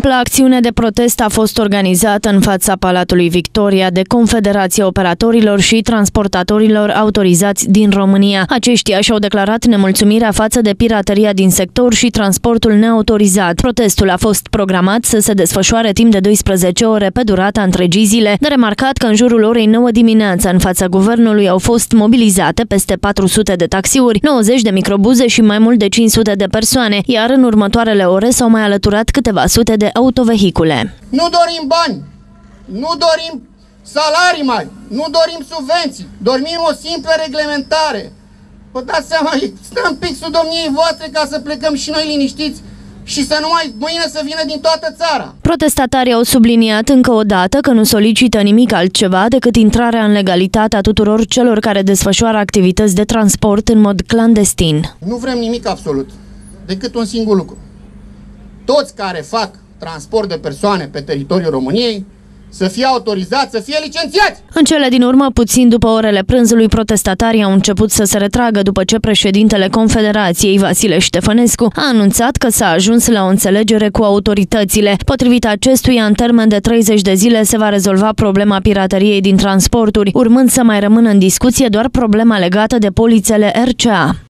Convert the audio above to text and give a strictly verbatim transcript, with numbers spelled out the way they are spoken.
Ampla acțiune de protest a fost organizată în fața Palatului Victoria de Confederația Operatorilor și Transportatorilor autorizați din România. Aceștia și-au declarat nemulțumirea față de pirateria din sector și transportul neautorizat. Protestul a fost programat să se desfășoare timp de douăsprezece ore pe durata întregii zile. De remarcat că în jurul orei nouă dimineața în fața guvernului au fost mobilizate peste patru sute de taxiuri, nouăzeci de microbuze și mai mult de cinci sute de persoane, iar în următoarele ore s-au mai alăturat câteva sute de autovehicule. Nu dorim bani, nu dorim salarii mari, nu dorim subvenții, dorim o simplă reglementare. Vă dați seama, stăm pixul domniei voastre ca să plecăm și noi liniștiți și să nu mai mâine să vină din toată țara. Protestatarii au subliniat încă o dată că nu solicită nimic altceva decât intrarea în legalitate a tuturor celor care desfășoară activități de transport în mod clandestin. Nu vrem nimic absolut, decât un singur lucru. Toți care fac transport de persoane pe teritoriul României să fie autorizați, să fie licențiați! În cele din urmă, puțin după orele prânzului, protestatarii au început să se retragă după ce președintele Confederației, Vasile Ștefănescu, a anunțat că s-a ajuns la o înțelegere cu autoritățile. Potrivit acestuia, în termen de treizeci de zile se va rezolva problema pirateriei din transporturi, urmând să mai rămână în discuție doar problema legată de polițele R C A.